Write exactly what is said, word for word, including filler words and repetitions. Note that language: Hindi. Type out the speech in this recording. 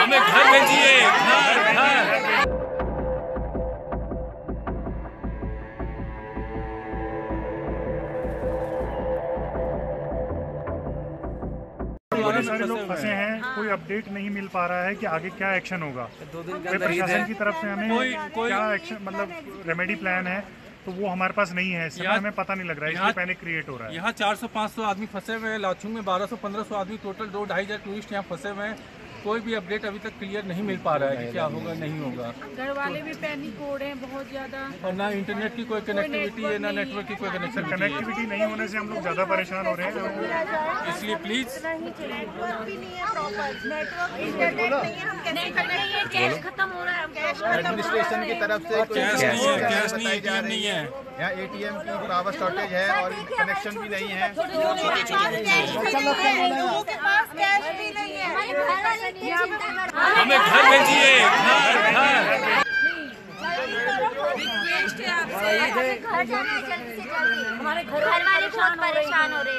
हमें घर भेजिए, घर घर। बहुत सारे लोग फंसे हैं, कोई अपडेट नहीं मिल पा रहा है कि आगे क्या एक्शन होगा। दो दिन के कोई अंदर प्रशासन की तरफ से हमें कोई कोई क्या एक्शन मतलब रेमेडी प्लान है तो वो हमारे पास नहीं है, इस समय हमें पता नहीं लग रहा है, इसलिए पैनिक क्रिएट हो रहा है। यहाँ चार सौ पाँच सौ आदमी फंसे हुए हैं, लाचुंग में बारह सौ पंद्रह सौ आदमी टोटल, दो ढाई हजार टूरिस्ट यहाँ फंसे हुए हैं। कोई भी अपडेट अभी तक क्लियर नहीं मिल पा रहा है कि क्या होगा नहीं होगा। घर वाले भी पैनिक हो रहे हैं बहुत ज्यादा, और ना इंटरनेट की कोई कनेक्टिविटी है, ना नेटवर्क की कोई कनेक्टिविटी है। कनेक्टिविटी नहीं होने से हम लोग ज्यादा परेशान हो रहे हैं, इसलिए प्लीज नेटवर्क भी नहीं है प्रॉपर, नेटवर्क इंटरनेट नहीं है, हम कैसे कनेक्ट करें? कैश खत्म हो रहा है, कैश एडमिनिस्ट्रेशन की तरफ से कैश नहीं है, कैश नहीं है, एटीएम नहीं है। यहाँ एटीएम की पावर शॉर्टेज है और कनेक्शन भी नहीं है। लोगों के पास कैश भी नहीं है, लोगों के पास कैश भी नहीं है। हमें घर भेजिए, घर घर। रिक्वेस्ट है आपसे, घर जाना है जल्दी से जल्दी। हमारे घर वाले बहुत परेशान हो रहे हैं।